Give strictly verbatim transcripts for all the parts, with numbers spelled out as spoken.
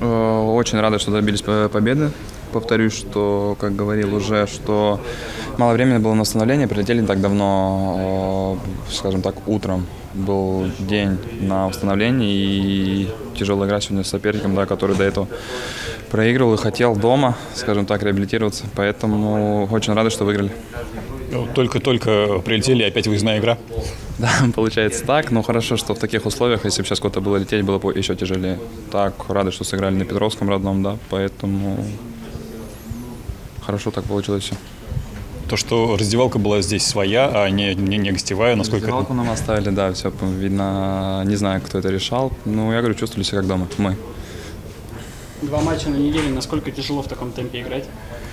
Очень рады, что добились победы. Повторюсь, что, как говорил уже, что мало времени было на восстановление, прилетели не так давно, скажем так, утром. Был день на восстановление и тяжелая игра сегодня с соперником, да, который до этого проигрывал и хотел дома, скажем так, реабилитироваться. Поэтому очень рады, что выиграли. Только-только прилетели, опять выездная игра. Да, получается так, но хорошо, что в таких условиях, если бы сейчас куда-то было лететь, было бы еще тяжелее. Так, рады, что сыграли на Петровском родном, да, поэтому хорошо так получилось все. То, что раздевалка была здесь своя, а не, не, не гостевая, насколько раздевалку это... нам оставили, да, все видно, не знаю, кто это решал, но я говорю, чувствовали себя как дома, мы. Два матча на неделе, насколько тяжело в таком темпе играть?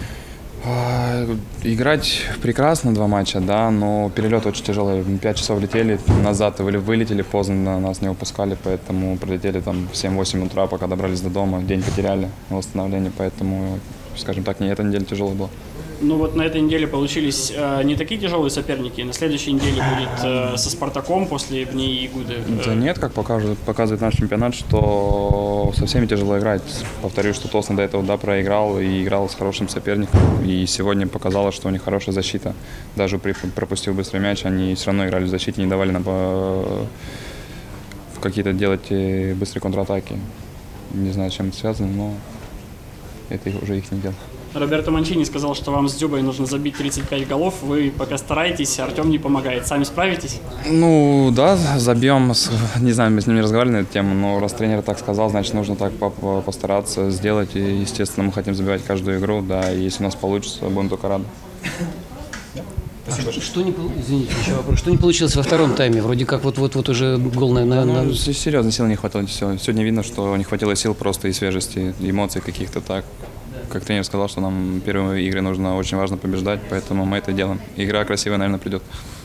Играть прекрасно, два матча, да, но перелет очень тяжелый. Пять часов летели, назад вылетели, поздно нас не выпускали, поэтому прилетели там в семь-восемь утра, пока добрались до дома, день потеряли на восстановление, поэтому, скажем так, не эта неделя тяжелая была. Ну вот на этой неделе получились э, не такие тяжелые соперники. На следующей неделе будет э, со «Спартаком» после Бни и Ягуды. Да нет, как покажет, показывает наш чемпионат, что со всеми тяжело играть. Повторюсь, что Тосно до этого да, проиграл и играл с хорошим соперником. И сегодня показало, что у них хорошая защита. Даже при пропустив быстрый мяч, они все равно играли в защите, не давали нам в какие-то делать быстрые контратаки. Не знаю, с чем это связано, но это уже их не дело. Роберто Манчини сказал, что вам с Дзюбой нужно забить тридцать пять голов. Вы пока стараетесь, Артем не помогает. Сами справитесь? Ну, да, забьем. Не знаю, мы с ним не разговаривали на эту тему, но раз тренер так сказал, значит, нужно так постараться сделать. И, естественно, мы хотим забивать каждую игру, да, и если у нас получится, будем только рады. Спасибо. Что не, извините, еще вопрос. Что не получилось во втором тайме? Вроде как вот-вот уже гол на... на... Ну, серьезно, сил не хватило. Сегодня видно, что не хватило сил просто и свежести, эмоций каких-то так. Как тренер сказал, что нам первые игры нужно очень важно побеждать, поэтому мы это делаем. Игра красивая, наверное, придет.